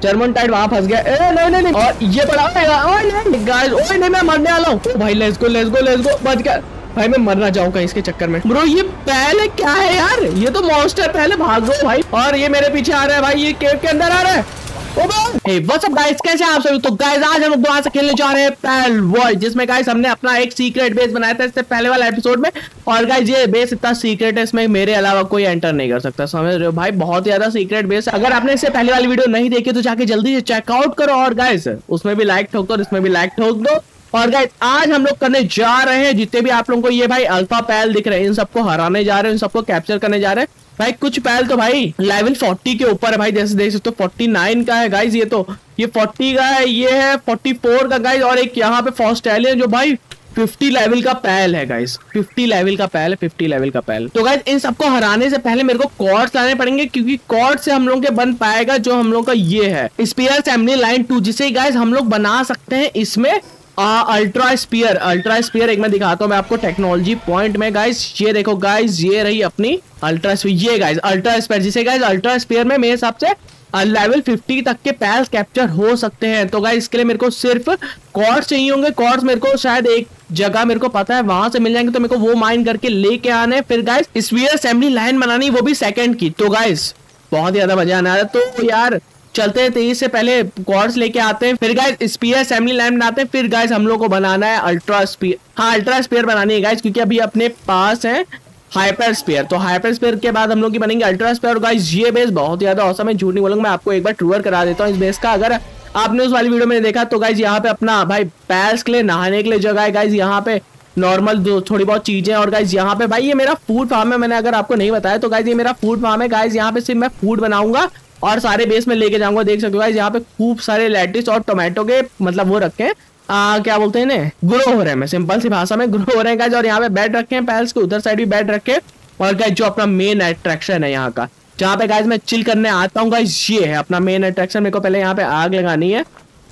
German Tide वहां फंस गया। नहीं नहीं नहीं, और ये पड़ा गाइस। ओए नहीं, मैं मरने वाला हूँ भाई। Let's go let's go let's go, बच गया भाई। मैं मरना चाहूंगा इसके चक्कर में। ब्रो ये पहले क्या है यार, ये तो मॉन्स्टर, पहले भागो भाई। और ये मेरे पीछे आ रहा है भाई, ये केव के अंदर आ रहा है। Hey, what's up guys, कैसे हैं आप सभी। तो गाइस आज हम लोग दोबारा से खेलने जा रहे हैं पैल वर्ल्ड, जिसमें गाइस हमने अपना एक सीक्रेट बेस बनाया था इससे पहले वाला एपिसोड में। और गाइस ये बेस इतना सीक्रेट है, इसमें मेरे अलावा कोई एंटर नहीं कर सकता, समझ रहे हो भाई। बहुत ज्यादा सीक्रेट बेस। अगर आपने इससे पहले वाली वीडियो नहीं देखी तो जाके जल्दी से चेकआउट करो। और गाइस उसमें भी लाइक ठोक दो, इसमें भी लाइक ठोक दो। और गाइस आज हम लोग करने जा रहे हैं, जितने भी आप लोगों को ये भाई अल्फा पैल दिख रहे हैं, इन सबको हराने जा रहे हैं, इन सबको कैप्चर करने जा रहे हैं भाई। कुछ पैल तो भाई लेवल 40 के ऊपर है भाई, जैसे देख सकते हो 49 का है गाइस, ये 40 का है, ये है 44 का गाइस। और एक यहाँ पे फॉस्टेलियन जो भाई 50 लेवल का पैल है गाइस, 50 लेवल का पैल है, 50 लेवल का पैल। तो गाइस इन सबको हराने से पहले मेरे को कॉर्ड्स लाने पड़ेंगे, क्योंकि कॉर्ड से हम लोग के बन पाएगा जो हम लोग का ये है स्पीयर असेंबली लाइन 2, जिसे गाइस हम लोग बना सकते हैं इसमें अल्ट्रा स्पीयर। एक मैं दिखाता हूँ मैं आपको टेक्नोलॉजी पॉइंट में गाइस। ये देखो गाइस, ये रही अपनी अल्ट्रा स्पीयर, ये गाइस अल्ट्रा स्पीयर, जिसे गाइस अल्ट्रा स्पीयर में मेरे हिसाब से लेवल 50 तक के पैल्स कैप्चर हो सकते हैं। तो गाइस इसके लिए मेरे को सिर्फ कॉर्ड्स चाहिए होंगे। कॉर्ड्स मेरे को शायद एक जगह मेरे को पता है वहां से मिल जाएंगे, तो मेरे को वो माइन करके लेके आने। फिर गाइस स्पीयर असेंबली लाइन बनानी, वो भी सेकंड की। तो गाइस बहुत ज्यादा मजा आने वाला है। तो यार चलते हैं, तेज से पहले कॉर्ड्स लेके आते हैं, फिर गाइस स्पीयर असेंबली लाइन बनाते हैं। फिर गाइस हम लोग को बनाना है अल्ट्रा स्पीयर। हाँ अल्ट्रा स्पीयर बनानी है गाइस, क्योंकि अभी अपने पास है हाइपर स्पीयर। तो हाइपर स्पीयर के बाद हम लोग की बनेंगे अल्ट्रा स्पीयर। और गाइस ये बेस बहुत ज्यादा औसम है, झूठ नहीं बोलूंगा। मैं आपको एक बार टूर करा देता हूँ इस बेस का। अगर आपने उस वाली वीडियो में देखा तो गाइस यहाँ पे अपना भाई पैल्स के लिए नहाने के लिए जगह है गाइस, यहाँ पे नॉर्मल दो थोड़ी बहुत चीजें। और गाइस यहाँ पे भाई ये मेरा फूड फार्म है, मैंने अगर आपको नहीं बताया तो गाइस ये मेरा फूड फार्म है गाइस। यहाँ पे सिर्फ मैं फूड बनाऊंगा और सारे बेस में लेके जाऊंगा। देख सकते हो गाइस यहाँ पे खूब सारे लेटिस और टोमेटो के मतलब वो रखे हैं, क्या बोलते हैं, ग्रो हो रहे हैं। मैं सिंपल सी भाषा में ग्रो हो रहे हैं गाइस। और यहाँ पे बेड रखे हैं पैल्स के, उधर साइड भी बेड रखे। और गाइस जो अपना मेन अट्रैक्शन है यहाँ का, जहाँ पे गाइस मैं चिल करने आता हूँ गाइस, ये है अपना मेन अट्रैक्शन। मेरे को पहले यहाँ पे आग लगानी है,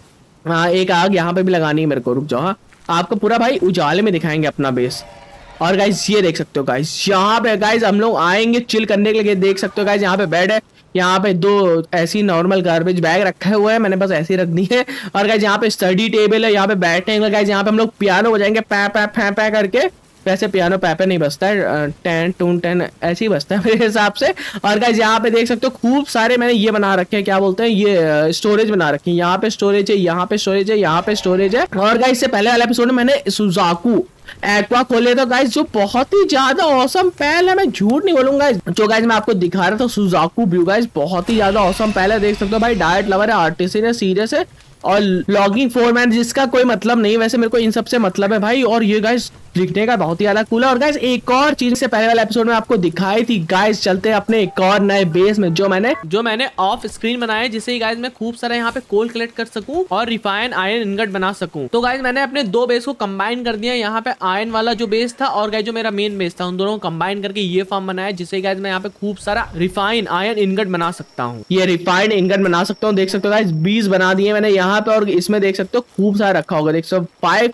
एक आग यहाँ पे भी लगानी है मेरे को। रुक जाओ, आपको पूरा भाई उजाले में दिखाएंगे अपना बेस। और गाइस ये देख सकते हो गाइस, यहाँ पे गाइस हम लोग आएंगे चिल करने के लिए। देख सकते हो गाइस यहाँ पे बेड है, यहाँ पे दो ऐसी नॉर्मल गार्बेज बैग रखे हुए हैं, मैंने बस ऐसे ही रख दी है। और गाइस यहाँ पे स्टडी टेबल है, यहाँ पे बैठेंगे गाइस। यहाँ पे हम लोग पियानो बजाएंगे पै पै पै पै करके। वैसे पियानो पैपे नहीं बजता है, 10 टून 10 ऐसे ही बजता है मेरे हिसाब से। और गाइस यहाँ पे देख सकते हो खूब सारे मैंने ये बना रखे हैं, क्या बोलते हैं, ये स्टोरेज बना रखी है। यहाँ पे स्टोरेज है, यहाँ पे स्टोरेज है, यहाँ पे स्टोरेज है। और गाइस इससे पहले वाले एपिसोड में मैंने सुजाकू एक्वा खोले था गाइस, जो बहुत ही ज्यादा औसम पैल है, मैं झूठ नहीं बोलूंगा। जो गाइस मैं आपको दिखा रहा था सुजाकू व्यू गाइस, बहुत ही ज्यादा औसम पैल है। देख सकते हो भाई डायरेक्ट लवर है, आर्टिस्ट है, सीरियस है और लॉगिंग फॉर्मेट जिसका कोई मतलब नहीं, वैसे मेरे को इन सबसे मतलब है भाई। और ये गाइस दिखने का बहुत ही ज्यादा कूल है। और गाइस एक और चीज से पहले वाले एपिसोड में आपको दिखाई थी गाइस, चलते हैं अपने एक और नए बेस में जो मैंने ऑफ स्क्रीन बनाया है, जिससे गाइस मैं खूब सारा यहाँ पे कोल कलेक्ट कर सकूं और रिफाइन आयरन इनगट बना सकूं। तो गाइस मैंने अपने दो बेस को कंबाइन कर दिया। यहाँ पे आयरन वाला जो बेस था और गाइस जो मेरा मेन बेस था, उन दोनों को कंबाइन करके ये फार्म बनाया, जिससे गाइस मैं यहाँ पे खूब सारा रिफाइन आयरन इनगट बना सकता हूँ। ये रिफाइंड इनगट बना सकता हूँ। देख सकते हो गाइस 20 बना दिए मैंने यहाँ पे। और इसमें देख सकते हो खूब सारा रखा होगा, देख सकते हो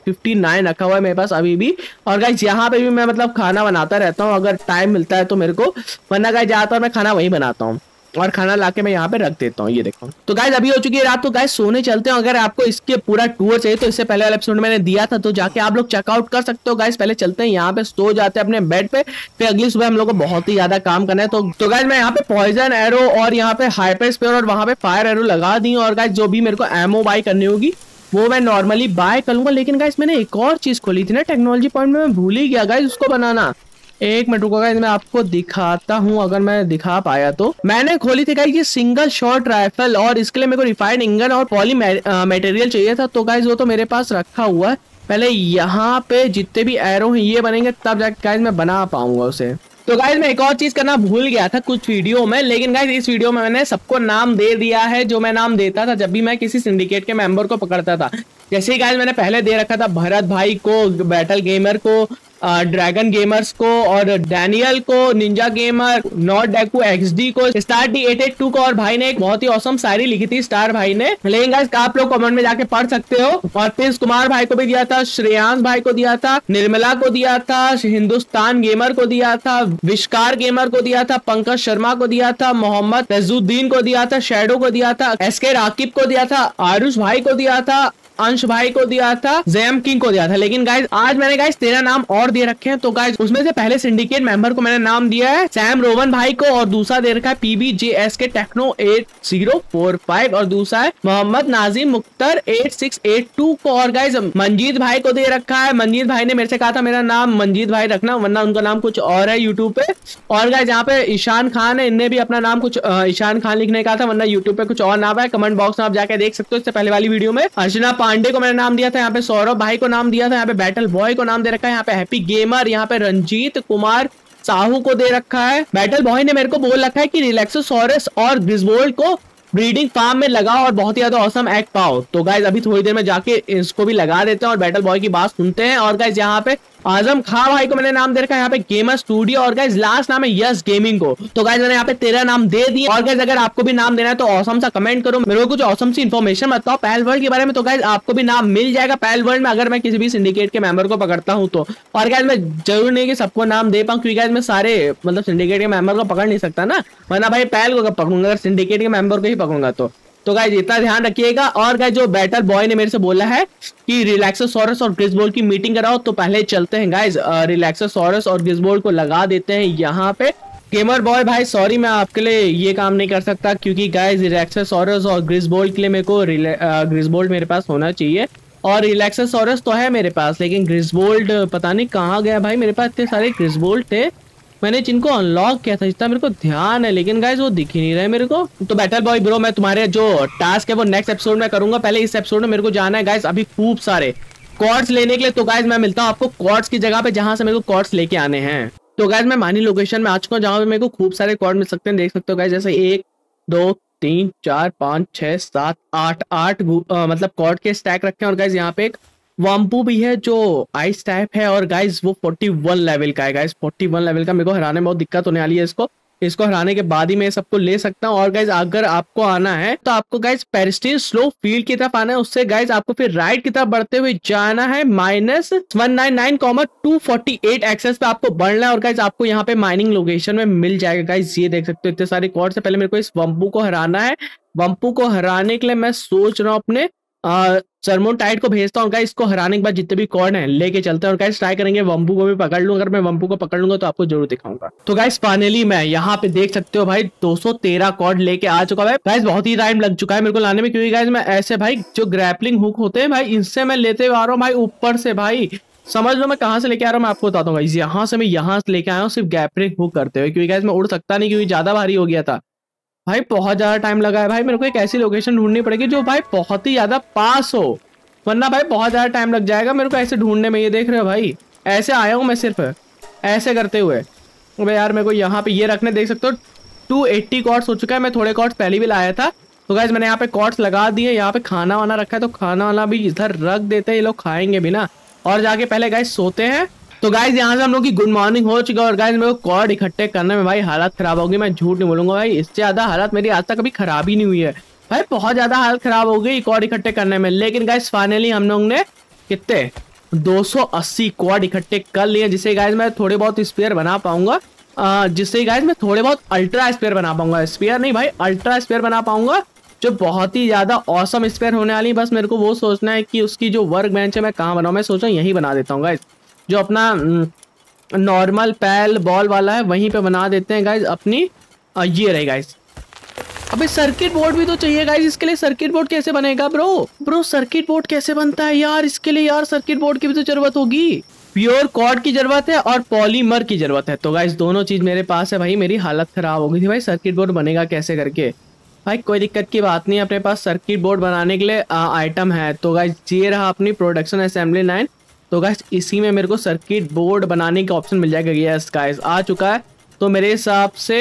559 रखा हुआ है मेरे पास अभी भी। और गाइस यहाँ पे भी मैं मतलब खाना बनाता रहता हूँ, अगर टाइम मिलता है तो मेरे को, वरना गाइस ज्यादातर मैं खाना वहीं बनाता हूँ और खाना लाके मैं यहाँ पे रख देता हूँ। ये देखो तो गाइस अभी हो चुकी है रात, तो गाइस सोने चलते हैं। अगर आपको इसके पूरा टूर चाहिए तो इससे पहले वाले एपिसोड मैंने दिया था, तो जाके आप लोग चेकआउट कर सकते हो गाइस। पहले चलते हैं यहाँ पे, सो जाते हैं अपने बेड पे, फिर अगली सुबह हम लोग को बहुत ही ज्यादा काम करना है। तो गाइस मैं यहाँ पे पॉइजन एरो और यहाँ पे हाइपर स्पीयर और वहां पे फायर एरो लगा दी। और गाइस जो भी मेरे को एमओ बाय करनी होगी वो मैं नॉर्मली बाय करूंगा। लेकिन गाइस मैंने एक और चीज खोली थी ना टेक्नोलॉजी पॉइंट में, मैं भूल ही गया गाइस उसको बनाना। एक मिनट रुको गाइस, मैं आपको दिखाता हूँ अगर मैं दिखा पाया तो। मैंने खोली थी गाइस ये सिंगल शॉट राइफल, और इसके लिए मेरे को रिफाइंड इंगन और पॉली मटेरियल चाहिए था। तो गाइस वो तो मेरे पास रखा हुआ है। पहले यहाँ पे जितने भी एरो हैं ये बनेंगे, तब जाके गाइस मैं बना पाऊंगा उसे। तो गाइस मैं एक और चीज करना भूल गया था कुछ वीडियो में, लेकिन गाइस इस वीडियो में मैंने सबको नाम दे दिया है जो मैं नाम देता था जब भी मैं किसी सिंडिकेट के मेंबर को पकड़ता था। जैसे ही गाइस मैंने पहले दे रखा था भरत भाई को, बैटल गेमर को, ड्रैगन गेमर्स को और डैनियल को, ninja gamer, not Deku XD को, स्टार D882 को, और भाई ने एक बहुत ही औसम शायरी लिखी थी स्टार भाई ने, लेकिन गाइस आप लोग कमेंट में जाके पढ़ सकते हो। और प्रिंस कुमार भाई को भी दिया था, श्रेयांश भाई को दिया था, निर्मला को दिया था, हिंदुस्तान गेमर को दिया था, विश्कार गेमर को दिया था, पंकज शर्मा को दिया था, मोहम्मद रजुद्दीन को दिया था, शैडो को दिया था, SK राकिब को दिया था, आरुष भाई को दिया था, अंश भाई को दिया था, जैम किंग को दिया था। लेकिन गाइज आज मैंने गाइज 13 नाम और दे रखे हैं। तो गाइज उसमें से पहले सिंडिकेट मेंबर को मैंने नाम दिया है सैम रोवन भाई को, और दूसरा दे रखा है PBJSK टेक्नो 8045, और दूसरा है मोहम्मद नाजिम मुख्तर 8682 को, और गाइज मंजीत भाई को दे रखा है। मंजीत भाई ने मेरे से कहा था मेरा नाम मंजीत भाई रखना, वरना उनका नाम कुछ और है यूट्यूब पे। और गाइज यहाँ पे ईशान खान है, इनने भी अपना नाम कुछ ईशान खान लिखने का था, वरना यूट्यूब पे कुछ और नाम है। कमेंट बॉक्स में आप जाके देख सकते हो, इससे पहले वाली वीडियो में। अर्चना पांडे को मैंने नाम दिया था, यहाँ पे सौरभ भाई को नाम दिया था, यहाँ पे बैटल बॉय को नाम दे रखा है, यहाँ पे हैप्पी गेमर, यहाँ पे रंजीत कुमार साहू को दे रखा है। बैटल बॉय ने मेरे को बोल रखा है कि रिलैक्सोसॉरस और ग्रिजवोल्ड को ब्रीडिंग फार्म में लगाओ और बहुत ही ज्यादा औसम एक्ट पाओ। तो गाइज अभी थोड़ी देर में जाके इसको भी लगा देते हैं और बैटल बॉय की बात सुनते हैं। और गाइज यहाँ पे आजम खां भाई को मैंने नाम दे रखा है, यहाँ पे गेमर स्टूडियो, और गाइज लास्ट नाम है यस गेमिंग को। तो गाइज मैंने यहाँ पे 13 नाम दे दिए। और गाइज अगर आपको भी नाम देना है तो औसम सा कमेंट करो, मेरे को कुछ औसम सी इन्फॉर्मेशन बताओ पैल वर्ल्ड के बारे में। तो गाइज आपको भी नाम मिल जाएगा पैल वर्ल्ड में, अगर मैं किसी भी सिंडिकेट के मेंबर को पकड़ता हूँ तो। और गाइज मैं जरूर नहीं कि सबको नाम दे पाऊँ, क्योंकि गाइज मैं सारे मतलब सिंडिकेट के मेंबर को पकड़ नहीं सकता ना, वरना भाई पैल को पकड़ूंगा अगर सिंडिकेट के मेंबर को ही पकड़ूंगा तो गाइज इतना ध्यान रखिएगा। और गाइज जो बैटल बॉय ने मेरे से बोला है कि रिलैक्सोसॉरस और ग्रिजवोल्ड की मीटिंग कराओ, तो पहले चलते हैं गाइज रिलैक्सोसॉरस और ग्रिजवोल्ड को लगा देते हैं यहाँ पे। गेमर बॉय भाई सॉरी मैं आपके लिए ये काम नहीं कर सकता, क्योंकि गाइज रिलैक्सोसॉरस और ग्रिजवोल्ड के लिए मेरे को ग्रिजवोल्ड मेरे पास होना चाहिए, और रिलैक्सोसॉरस तो है मेरे पास, लेकिन ग्रिजवोल्ड पता नहीं कहाँ गया भाई। मेरे पास इतने सारे ग्रिजवोल्ड थे, मैंने जिनको अनलॉक किया था, इतना मेरे को ध्यान है, लेकिन गाइस वो दिख ही नहीं रहे मेरे को। तो बैटल बॉय ब्रो मैं तुम्हारे जो टास्क है वो नेक्स्ट एपिसोड में करूंगा, पहले इस एपिसोड में मेरे को जाना है गाइस अभी खूब सारे कॉर्ड्स लेने के लिए। तो गाइस मैं मिलता हूँ आपको कॉर्ड्स की जगह पे जहां से मेरे को कॉर्ड्स लेके आने हैं। तो गाइस मैं मानी लोकेशन में आ चुका हूँ जहां पे मेरे को खूब सारे कॉर्ड मिल सकते हैं, देख सकते हो गाइस, जैसे 1 2 3 4 5 6 7 8 मतलब कॉर्ड के स्टैक रखे हैं। और गाइस यहाँ पे एक वम्पू भी है जो आइस टाइप है, और गाइस वो 41 लेवल का है। गाइस 41 लेवल का, मेरे को हराने में बहुत दिक्कत होने वाली है। इसको हराने के बाद ही मैं सबको ले सकता हूँ। और गाइस अगर आपको आना है तो आपको गाइस पेरिस्टीन स्लो फील्ड की तरफ आना है, उससे गाइस आपको फिर राइट की तरफ बढ़ते हुए जाना है -199,248 एक्सेस पे आपको बढ़ना है। और गाइस आपको यहाँ पे माइनिंग लोकेशन में मिल जाएगा। गाइस ये देख सकते हो इतने सारे कॉर्ड से, पहले मेरे को इस वम्पू को हराना है। वम्पू को हराने के लिए मैं सोच रहा हूँ अपने सरमोन टाइट को भेजता हूँ। गाइस इसको हराने के बाद जितने भी कॉर्ड हैं लेके चलते हैं, और गाइस ट्राई करेंगे वम्पू को भी पकड़ लूं। अगर मैं वम्पू को पकड़ लूंगा तो आपको जरूर दिखाऊंगा। तो गाइस फाइनली मैं यहाँ पे देख सकते हो भाई 213 कॉर्ड लेके आ चुका है। गाइस बहुत ही टाइम लग चुका है मेरे को लाने में, क्योंकि गाइस मैं ऐसे भाई जो ग्रैपलिंग हुक होते हैं भाई इनसे मैं लेते हुए आ रहा हूँ भाई ऊपर से। भाई समझ लो मैं कहाँ से लेके आ रहा हूँ, मैं आपको बताता हूँ गाइस। यहाँ से मैं यहाँ से लेके आया हूँ सिर्फ ग्रैपलिंग हुक करते हुए, क्योंकि गाइस मैं उड़ सकता नहीं, क्योंकि ज्यादा भारी हो गया था भाई। बहुत ज्यादा टाइम लगा है भाई, मेरे को एक ऐसी लोकेशन ढूंढनी पड़ेगी जो भाई बहुत ही ज्यादा पास हो, वरना भाई बहुत ज्यादा टाइम लग जाएगा मेरे को ऐसे ढूंढने में। ये देख रहे हो भाई, ऐसे आया हूँ मैं सिर्फ ऐसे करते हुए। अबे यार मेरे को यहाँ पे ये रखने, देख सकते हो 280 कॉर्ड्स हो चुका है। मैं थोड़े कॉर्ड्स पहले भी लाया था। तो गाइस मैंने यहाँ पे कॉर्ड्स लगा दिए। यहाँ पे खाना वाना रखा है, तो खाना वाना भी इधर रख देते हैं, ये लोग खाएंगे भी ना। और जाके पहले गाइस सोते हैं। तो गाइस यहाँ से हम लोग की गुड मॉर्निंग हो चुका है। और गाइस मेरे को कॉर्ड इकट्ठे करने में भाई हालत खराब होगी, मैं झूठ नहीं बोलूंगा भाई, इससे ज्यादा हालत मेरी आज तक कभी खराब ही नहीं हुई है भाई। बहुत ज्यादा हालत खराब हो गई कॉर्ड इकट्ठे करने में। लेकिन गाइस फाइनली हम लोग ने कितने 280 कॉर्ड इकट्ठे कर लिए, जिससे गाइस मैं थोड़े बहुत स्पेयर बना पाऊंगा, जिससे गाइस मैं थोड़े बहुत अल्ट्रा स्पेयर बना पाऊंगा। स्पेयर नहीं भाई, अल्ट्रा स्पेयर बना पाऊंगा, जो बहुत ही ज्यादा औसम स्पेयर होने वाली। बस मेरे को वो सोचना है कि उसकी जो वर्क बेंच है मैं कहाँ बनाऊँ। मैं सोच रहा हूँ यही बना देता हूँ गाइस, जो अपना नॉर्मल पैल बॉल वाला है वहीं पे बना देते हैं गाइस अपनी। ये रहे गाइस। अबे सर्किट बोर्ड भी तो चाहिए गाइस, इसके लिए सर्किट बोर्ड कैसे बनेगा ब्रो सर्किट बोर्ड कैसे बनता है यार? इसके लिए यार सर्किट बोर्ड की भी तो जरूरत होगी। प्योर कॉर्ड की जरूरत है और पॉलीमर की जरूरत है। तो गाइस दोनों चीज मेरे पास है भाई। मेरी हालत खराब हो गई थी भाई, सर्किट बोर्ड बनेगा कैसे करके। भाई कोई दिक्कत की बात नहीं, अपने पास सर्किट बोर्ड बनाने के लिए आइटम है। तो गाइस ये रहा अपनी प्रोडक्शन असेंबली 9। तो गाइस इसी में मेरे को सर्किट बोर्ड बनाने का ऑप्शन मिल जाएगा। यस गाइस आ चुका है। तो मेरे हिसाब से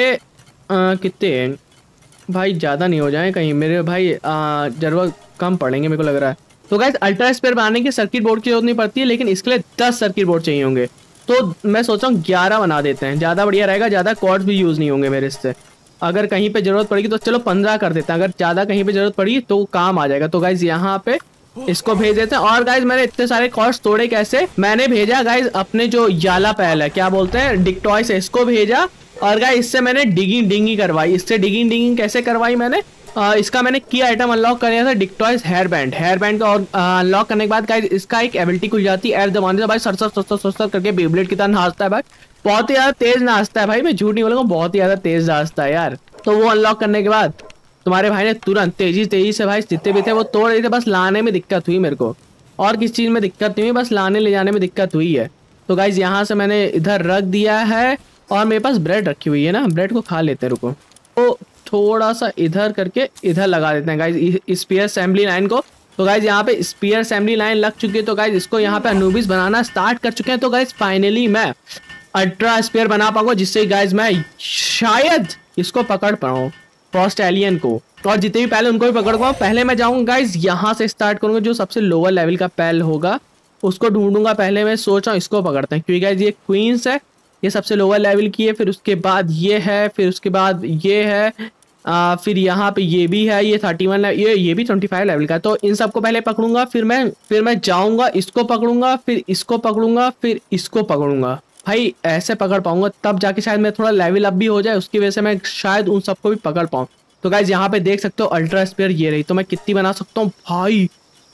कितने भाई ज़्यादा नहीं हो जाए कहीं मेरे भाई, जरूरत कम पड़ेंगे मेरे को लग रहा है। तो गाइस अल्ट्रा स्पेयर बनाने के सर्किट बोर्ड की जरूरत नहीं पड़ती है, लेकिन इसके लिए 10 सर्किट बोर्ड चाहिए होंगे। तो मैं सोच रहा हूँ 11 बना देते हैं, ज्यादा बढ़िया रहेगा, ज्यादा कॉर्ड्स भी यूज नहीं होंगे मेरे इससे। अगर कहीं पे जरूरत पड़ेगी तो चलो 15 कर देते हैं, अगर ज्यादा कहीं पे जरूरत पड़ी तो काम आ जाएगा। तो गाइज यहाँ पे इसको भेज देते हैं। और गाइज मैंने इतने सारे कॉर्ड्स तोड़े कैसे, मैंने भेजा गाइज अपने जो याला पैल है, क्या बोलते हैं, डिक्टॉयस, इसको भेजा। और गाइज इससे मैंने डिगिंग करवाई। इससे डिगिंग कैसे करवाई मैंने, इसका मैंने की आइटम अनलॉक कर लिया था, डिक्टॉयस हेयर बैंड का। और अनलॉक करने के बाद गाइज इसका एक एबिलिटी खुल जाती है, एयर दबाने से भाई सर करके बेब्लेड की तरह नाचता है भाई, बहुत ही ज्यादा तेज नाचता है भाई, मैं झूठ नहीं बोलूंगा, बहुत ही ज्यादा तेज नाचता है यार। तो वो अनलॉक करने के बाद तुम्हारे भाई ने तुरंत तेजी से भाई जितने भी थे वो तोड़ रहे थे। बस लाने में दिक्कत हुई मेरे को, और किस चीज में दिक्कत नहीं हुई, बस लाने ले जाने में दिक्कत हुई है। तो गाइज यहाँ से मैंने इधर रख दिया है, और मेरे पास ब्रेड रखी हुई है ना, ब्रेड को खा लेते हैं, रुको। तो थोड़ा सा इधर करके इधर लगा देते हैं गाइज स्पीयर असेंबली लाइन को। तो गाइज यहाँ पे स्पीयर असेंबली लाइन लग चुकी है। तो गाइज इसको यहाँ पे अनुबिस बनाना स्टार्ट कर चुके हैं। तो गाइज फाइनली मैं अल्ट्रा स्पीयर बना पाऊंगा, जिससे गाइज मैं शायद इसको पकड़ पाऊँ, फ्रॉस्ट एलियन को, और जितने भी पहले उनको भी पकड़ पाऊँ। पहले मैं जाऊंगा गाइज यहाँ से स्टार्ट करूंगा, जो सबसे लोअर लेवल का पैल होगा उसको ढूंढूंगा। पहले मैं सोच रहा हूँ इसको पकड़ते हैं, क्योंकि गाइज ये क्वींस है, ये सबसे लोअर लेवल की है, फिर उसके बाद ये है, फिर उसके बाद ये है, फिर यहाँ पे ये भी है, ये 31 ये भी 25 लेवल का है। तो इन सबको पहले पकड़ूंगा, फिर मैं जाऊंगा इसको पकड़ूंगा, फिर इसको पकड़ूंगा, फिर इसको पकड़ूंगा। भाई ऐसे पकड़ पाऊंगा तब जाके शायद मैं थोड़ा लेवल अप भी हो जाए, उसकी वजह से मैं शायद उन सबको भी पकड़ पाऊँ। तो गाइज यहाँ पे देख सकते हो अल्ट्रा स्पीयर ये रही। तो मैं कितनी बना सकता हूँ भाई,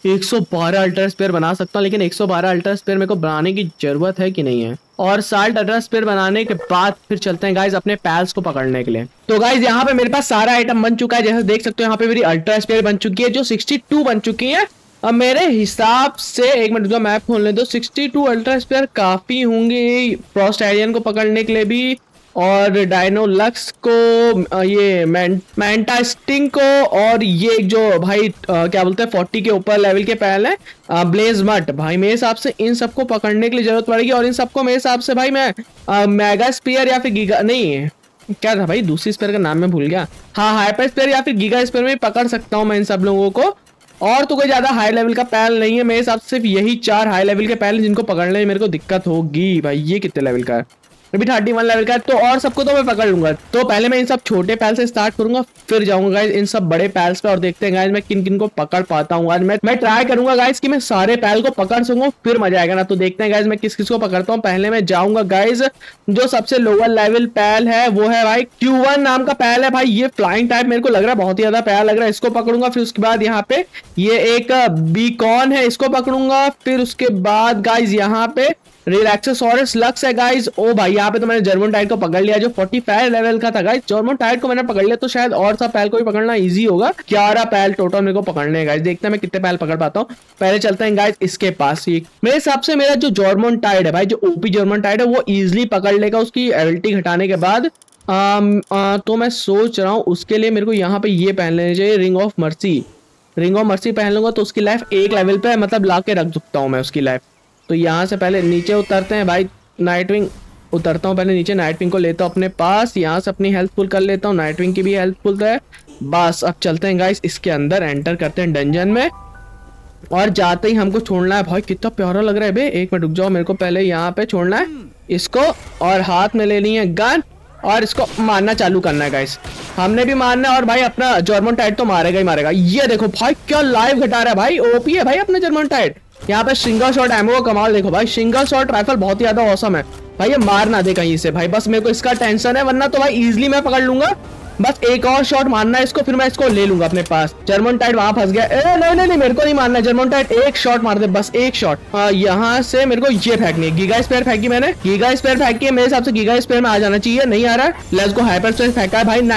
112 अल्ट्रा स्पीयर बना सकता हूँ, लेकिन 112 अल्ट्रा स्पीयर मेरे को बनाने की जरूरत है कि नहीं है। और 60 अल्ट्रा स्पीयर बनाने के बाद फिर चलते हैं गाइज अपने पैल्स को पकड़ने के लिए। तो गाइज यहाँ पे मेरे पास सारा आइटम बन चुका है, जैसे देख सकते हो यहाँ पे मेरी अल्ट्रा स्पीयर बन चुकी है, जो 62 बन चुकी है। अब मेरे हिसाब से एक मिनट मैप खोल ले, तो 62 अल्ट्रा स्पीयर काफी होंगे फ्रॉस्ट एलियन को पकड़ने के लिए भी, और डायनो लक्स को, ये मैंटा स्टिंग को, और ये जो भाई क्या बोलते हैं 40 के ऊपर लेवल के पैल है ब्लेज मट। भाई मेरे हिसाब से इन सबको पकड़ने के लिए जरूरत पड़ेगी, और इन सबको मेरे हिसाब से भाई मैं मेगा स्पीयर या फिर गीगा, नहीं क्या था भाई दूसरी स्पीयर का नाम मैं भूल गया, हाँ हाइपर स्पीयर या फिर गीगा स्पीयर में पकड़ सकता हूँ मैं इन सब लोगों को। और तो कोई ज्यादा हाई लेवल का पैल नहीं है मेरे हिसाब से, सिर्फ यही 4 हाई लेवल के पैल जिनको पकड़ने में मेरे को दिक्कत होगी। भाई ये कितने लेवल का है, अभी 31 लेवल का है, तो और सबको तो मैं पकड़ लूंगा। तो पहले मैं इन सब छोटे पैल से स्टार्ट करूंगा, फिर जाऊंगा गाइज इन सब बड़े पैल्स पे, और देखते हैं गाइज मैं किन किन को पकड़ पाता हूँ। आज मैं ट्राई करूंगा गाइज कि मैं सारे पैल को पकड़ सकूं, फिर मजा आएगा ना। तो देखते हैं गाइज मैं किस किस को पकड़ता हूँ। पहले मैं जाऊंगा गाइज जो सबसे लोअर लेवल पैल है, वो है भाई Q1 नाम का पैल है। भाई ये फ्लाइंग टाइप मेरे को लग रहा है, बहुत ही ज्यादा पैल लग रहा है, इसको पकड़ूंगा। फिर उसके बाद यहाँ पे ये एक बीकॉन है, इसको पकड़ूंगा। फिर उसके बाद गाइज यहाँ पे रिलैक्सोसॉरस लक्स है गाइज। ओ भाई यहाँ पे तो मैंने जर्मन टाइड को पकड़ लिया, जो 45 लेवल का था गाइज। जर्मन टाइड को मैंने पकड़ लिया, तो शायद और सब पैल को भी पकड़ना इजी होगा। 11 पैल टोटल मेरे को पकड़ने हैं गाइज, देखते हैं मैं कितने पैल पकड़ पाता हूँ। पहले चलते हैं गाइज इसके पास। मेरे हिसाब से मेरा जो जर्मन टाइड है भाई, जो ओपी जर्मन टाइड है, वो इजिली पकड़ लेगा उसकी एबिलिटी घटाने के बाद। तो मैं सोच रहा हूँ उसके लिए मेरे को यहाँ पे ये पहन लेना चाहिए, रिंग ऑफ मर्सी पहन लूंगा, तो उसकी लाइफ 1 लेवल पे मतलब ला के रख सकता हूँ मैं उसकी लाइफ। तो यहाँ से पहले नीचे उतरते हैं भाई, नाइटविंग उतरता हूँ पहले नीचे, नाइटविंग को लेता हूँ अपने पास, यहाँ से अपनी हेल्थ फुल कर लेता हूँ, नाइटविंग की भी हेल्थ फुल है। बस अब चलते हैं गाइस इसके अंदर, एंटर करते हैं डंजन में, और जाते ही हमको छोड़ना है। भाई कितना प्यारा लग रहा है बे, एक मिनट रुक जाओ, मेरे को पहले यहाँ पे छोड़ना है इसको, और हाथ में लेनी है गन, और इसको मारना चालू करना है गाइस। हमने भी मारना है, और भाई अपना जर्मन टाइड तो मारेगा ही मारेगा। ये देखो भाई क्या लाइव घटा रहा है भाई, ओपी है भाई अपना जर्मन टाइड। यहाँ पे सिंगल शॉट एमओ का कमाल देखो भाई, सिंगल शॉट राइफल बहुत ही ज्यादा औसम है भाई, ये मार ना दे कहीं से भाई, बस मेरे को इसका टेंशन है, वरना तो भाई इजीली मैं पकड़ लूंगा। बस एक और शॉट मारना है इसको, फिर मैं इसको ले लूंगा अपने पास। जर्मन टाइड वहां फंस गया, नहीं मेरे को नहीं मारना है जर्मन टाइड, एक शॉट मार दे बस, एक शॉट। यहाँ से मेरे को ये फेंकनी है, गीगा स्पेयर फेंकी मैंने, गीगा स्पेयर फेंकी है, मेरे हिसाब से गीगा स्पेयर में आ जाना चाहिए, नहीं आ रहा है। लेट्स गो, हाइपर स्पेयर फेंका है भाई,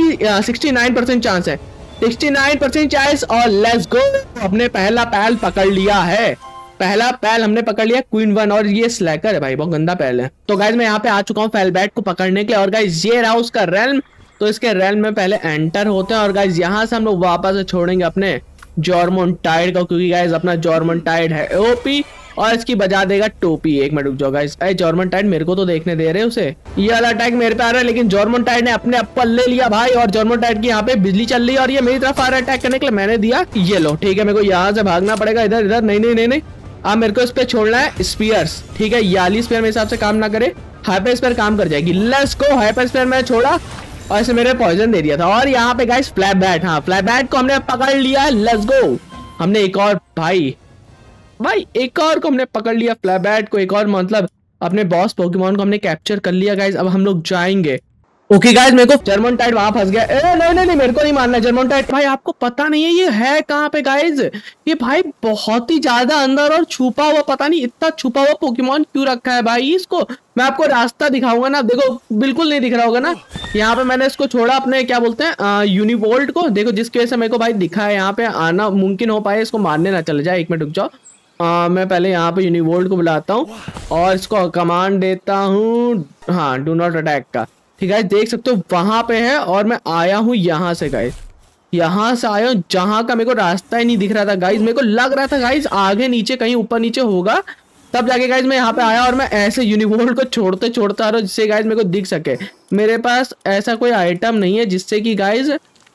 69% चांस है, 69% चांस, और लेट्स गो, अपने पहला पैल पकड़ लिया है। पहला पैल हमने पकड़ लिया क्वीन 1, और ये स्लैकर है भाई, बहुत गंदा पैल है। तो गाइज मैं यहाँ पे आ चुका हूँ फेलबैट को पकड़ने के लिए, और गाइज ये रहा उसका रेल्म। तो इसके रेल्म में पहले एंटर होते हैं, और गाइज यहाँ से हम लोग वापस छोड़ेंगे अपने जॉर्मन टाइड को, क्योंकि गाइज अपना जॉर्मन टाइड है ओपी, और इसकी बजा देगा टोपी। एक मिनट रुक जाओ गाइज, अरे जॉर्मन टाइड मेरे को तो देखने दे रहे उसे, ये वाला अटैक मेरे पे आ रहा है, लेकिन जॉर्मन टाइड ने अपने अप्पर ले लिया भाई, और जॉर्मन टाइड की यहाँ पे बिजली चल रही है, और ये मेरी तरफ आ रहा है अटैक करने के लिए, मैंने दिया ये लो। ठीक है, मेरे को यहाँ से भागना पड़ेगा, इधर नहीं, अब मेरे को इस पे छोड़ना है स्पीयर्स, ठीक है। ये वाली स्पीयर मेरे हिसाब से काम ना करे, हाइपर स्पीयर काम कर जाएगी। लेट्स गो, हाइपर स्पीयर मैंने छोड़ा और इसे मेरे पॉइजन दे दिया था। और यहाँ पे गाइस फ्लैप बैट, हाँ फ्लैप बैट को हमने पकड़ लिया। लेट्स गो, हमने एक और भाई एक और को हमने पकड़ लिया, फ्लैप बैट को, एक और मतलब अपने बॉस पोकेमॉन को हमने कैप्चर कर लिया गाइस। अब हम लोग जाएंगे। ओके गाइस, मेरे को जर्मन टाइड वहां फंस गया। नहीं मेरे को नहीं मानना जर्मन टाइड। भाई आपको पता नहीं है ये है कहाँ पे गाइस? ये भाई बहुत ही ज्यादा अंदर और छुपा हुआ, पता नहीं इतना छुपा हुआ पोकेमॉन क्यों रखा है भाई इसको। मैं आपको रास्ता दिखाऊंगा ना, देखो बिल्कुल नहीं दिख रहा होगा ना। यहाँ पे मैंने इसको छोड़ा अपने क्या बोलते हैं यूनिवोल्ट को, देखो जिसकी वजह से मेरे को भाई दिखा है यहाँ पे आना मुमकिन हो पाए, इसको मारने ना चले जाए। एक मिनट रुक जाओ, मैं पहले यहाँ पे यूनिवोल्ट को बुलाता हूँ और इसको कमांड देता हूँ, हाँ डू नॉट अटैक का, ठीक है। देख सकते हो वहां पे है और मैं आया हूँ यहाँ से गाइस, यहाँ से आया हूँ जहाँ का मेरे को रास्ता ही नहीं दिख रहा था गाइस। मेरे को लग रहा था गाइस आगे नीचे कहीं ऊपर नीचे होगा, तब जाके गाइस मैं यहाँ पे आया और मैं ऐसे यूनिवोल्ट को छोड़ते छोड़ता आ रहा हूँ जिससे गाइस मेरे को दिख सके। मेरे पास ऐसा कोई आइटम नहीं है जिससे कि गाइस